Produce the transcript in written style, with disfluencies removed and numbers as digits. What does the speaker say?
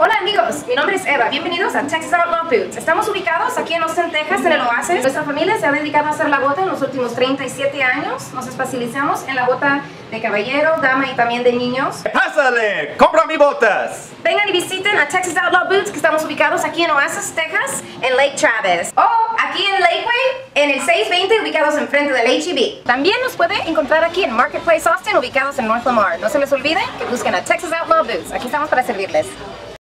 Hola amigos, mi nombre es Eva, bienvenidos a Texas Outlaw Boots. Estamos ubicados aquí en Austin, Texas, en el Oasis. Nuestra familia se ha dedicado a hacer la bota en los últimos 37 años. Nos especializamos en la bota de caballero, dama y también de niños. ¡Pásale! ¡Compra mis botas! Vengan y visiten a Texas Outlaw Boots, que estamos ubicados aquí en Oasis, Texas, en Lake Travis. O aquí en Lakeway, en el 620, ubicados enfrente del H-E-B. También nos puede encontrar aquí en Marketplace Austin, ubicados en North Lamar. No se les olvide que busquen a Texas Outlaw Boots. Aquí estamos para servirles.